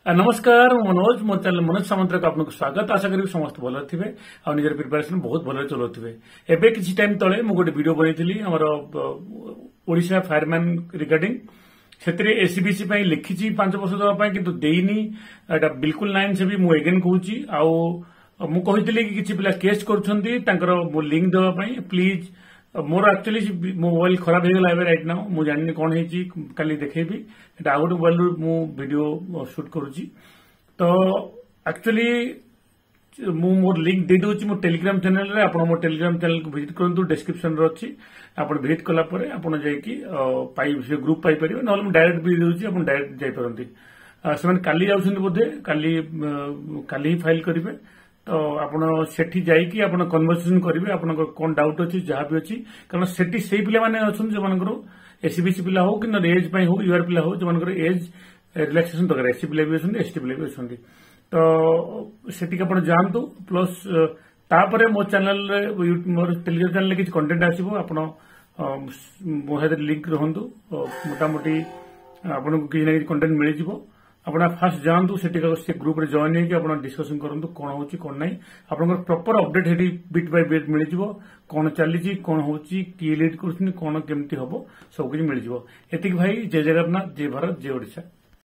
नमस्कार मनोज मो चैनल मनोज सामंतर को आपको स्वागत। आशा करी समस्त भल थे आ निजर प्रिपेरेसन बहुत भल चलाउथिबे। एबे किछि टाइम तळे मु गोटे वीडियो बनैथिली हमर ओडिशा फायरमैन रिगार्डिंग क्षेत्र एसीबीसी पई लिखिछि 5 वर्ष दवा पई किंतु देइनी एटा बिल्कुल नाइन से भी मु अगेन कहूछि। आ मु कहितली कि किछि पिला केस करछन्ती तांकर मो लिंक दवा पई प्लीज। मोर एक्चुअली मोबाइल खराब हो गला राइट नाउ मु जानि कोन हेछि काली देखैबी एटा आउट मोबाइल मु वीडियो शूट करूछि। तो एक्चुअली मु मोर लिंक दे दोछि मो टेलीग्राम चैनल रे। आपण मो टेलीग्राम चैनल को विजिट करंतु डिस्क्रिप्शन रे अछि। आपण विजिट कला परे आपण जाय कि पाई से ग्रुप पाई परिबे नहले मु डायरेक्ट भी दोछि आपण डायरेक्ट जाय परंती। सेमन काली जाउछन बोधे काली ही फाइल करिवे। तो आपण सेठी जाई कि आपण कन्वर्सेशन करिवे आपण कोन डाउट अछि जहा भी अछि कारण सेठी सेही पिला माने अछन जे मानकर एसीबीसी पिला हो कि न एज पई हो यूआर पिला हो जे मानकर एज रिलैक्सेशन दरकार एससी पिला भी अछन एसटी पिला भी अछन। तो सेठी आपण जानतु प्लस तापरे मो चैनल रे मोर टेलीग्राम चैनल रे किछ कंटेंट आसीबो आपण मो हेदर लिंक रहंतु मोटा मोटी आपण को किछ ना किछ कंटेंट मिलि जिवो। आपना फास्ट जानतु से ग्रुप रे जॉइन होके आपन डिस्कशन करंतु कोन होची कोन नै आपन प्रॉपर अपडेट हेडी बिट बाय बिट मिलि जिवो। कोन चली जी कोन होची की लीड करछनी कोन केमती हबो सब किछ मिलि जिवो। एतिक भाई जय जगन्नाथ जय भारत जय ओडिशा।